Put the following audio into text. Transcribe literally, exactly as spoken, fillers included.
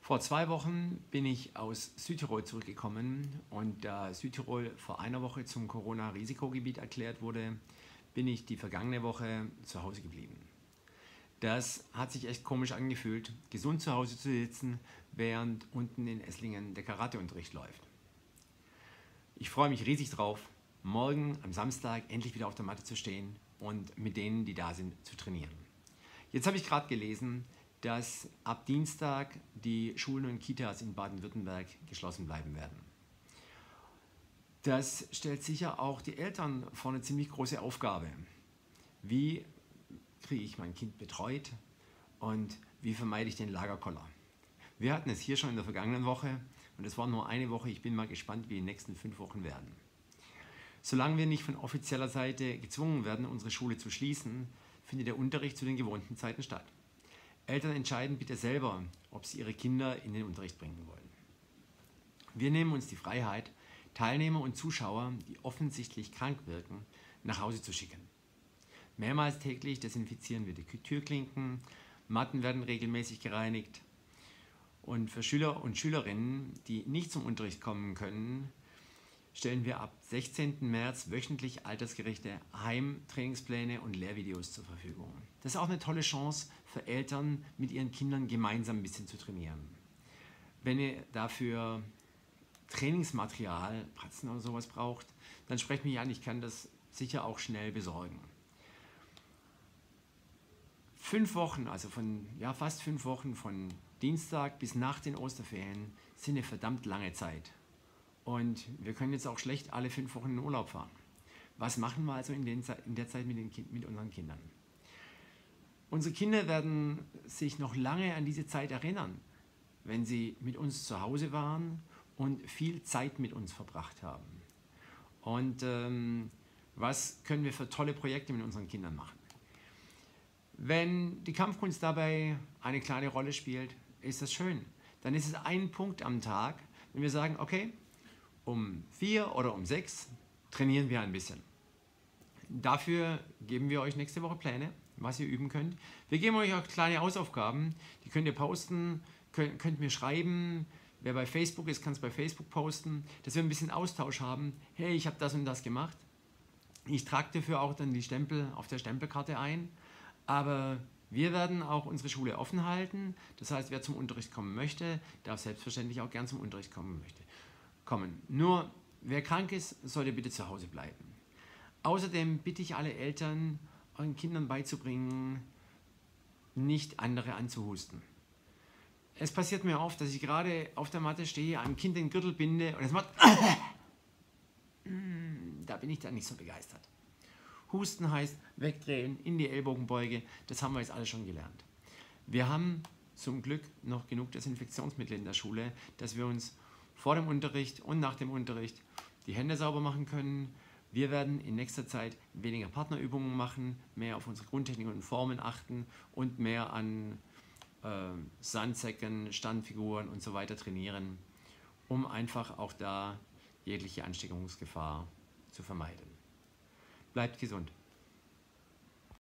Vor zwei Wochen bin ich aus Südtirol zurückgekommen und da Südtirol vor einer Woche zum Corona-Risikogebiet erklärt wurde, bin ich die vergangene Woche zu Hause geblieben. Das hat sich echt komisch angefühlt, gesund zu Hause zu sitzen, während unten in Esslingen der Karateunterricht läuft. Ich freue mich riesig drauf, morgen am Samstag endlich wieder auf der Matte zu stehen und mit denen, die da sind, zu trainieren. Jetzt habe ich gerade gelesen, dass ab Dienstag die Schulen und Kitas in Baden-Württemberg geschlossen bleiben werden. Das stellt sicher auch die Eltern vor eine ziemlich große Aufgabe. Wie kriege ich mein Kind betreut und wie vermeide ich den Lagerkoller? Wir hatten es hier schon in der vergangenen Woche und es war nur eine Woche. Ich bin mal gespannt, wie die nächsten fünf Wochen werden. Solange wir nicht von offizieller Seite gezwungen werden, unsere Schule zu schließen, findet der Unterricht zu den gewohnten Zeiten statt. Eltern entscheiden bitte selber, ob sie ihre Kinder in den Unterricht bringen wollen. Wir nehmen uns die Freiheit, Teilnehmer und Zuschauer, die offensichtlich krank wirken, nach Hause zu schicken. Mehrmals täglich desinfizieren wir die Türklinken, Matten werden regelmäßig gereinigt und für Schüler und Schülerinnen, die nicht zum Unterricht kommen können, stellen wir ab sechzehnten März wöchentlich altersgerechte Heimtrainingspläne und Lehrvideos zur Verfügung. Das ist auch eine tolle Chance für Eltern, mit ihren Kindern gemeinsam ein bisschen zu trainieren. Wenn ihr dafür Trainingsmaterial, Pratzen oder sowas braucht, dann sprecht mich an, ich kann das sicher auch schnell besorgen. Fünf Wochen, also von ja, fast fünf Wochen von Dienstag bis nach den Osterferien sind eine verdammt lange Zeit. Und wir können jetzt auch schlecht alle fünf Wochen in den Urlaub fahren. Was machen wir also in, den, in der Zeit mit, den kind, mit unseren Kindern? Unsere Kinder werden sich noch lange an diese Zeit erinnern, wenn sie mit uns zu Hause waren und viel Zeit mit uns verbracht haben. Und ähm, was können wir für tolle Projekte mit unseren Kindern machen? Wenn die Kampfkunst dabei eine kleine Rolle spielt, ist das schön. Dann ist es ein Punkt am Tag, wenn wir sagen, okay, um vier oder um sechs trainieren wir ein bisschen. Dafür geben wir euch nächste Woche Pläne, was ihr üben könnt. Wir geben euch auch kleine Hausaufgaben, die könnt ihr posten, könnt, könnt mir schreiben. Wer bei Facebook ist, kann es bei Facebook posten, dass wir ein bisschen Austausch haben. Hey, ich habe das und das gemacht. Ich trage dafür auch dann die Stempel auf der Stempelkarte ein. Aber wir werden auch unsere Schule offen halten. Das heißt, wer zum Unterricht kommen möchte, darf selbstverständlich auch gern zum Unterricht kommen möchte. kommen. Nur, wer krank ist, sollte bitte zu Hause bleiben. Außerdem bitte ich alle Eltern, euren Kindern beizubringen, nicht andere anzuhusten. Es passiert mir oft, dass ich gerade auf der Matte stehe, einem Kind den Gürtel binde und es macht da bin ich dann nicht so begeistert. Husten heißt wegdrehen, in die Ellbogenbeuge, das haben wir jetzt alle schon gelernt. Wir haben zum Glück noch genug Desinfektionsmittel in der Schule, dass wir uns vor dem Unterricht und nach dem Unterricht die Hände sauber machen können. Wir werden in nächster Zeit weniger Partnerübungen machen, mehr auf unsere Grundtechniken und Formen achten und mehr an äh, Sandsäcken, Standfiguren und so weiter trainieren, um einfach auch da jegliche Ansteckungsgefahr zu vermeiden. Bleibt gesund.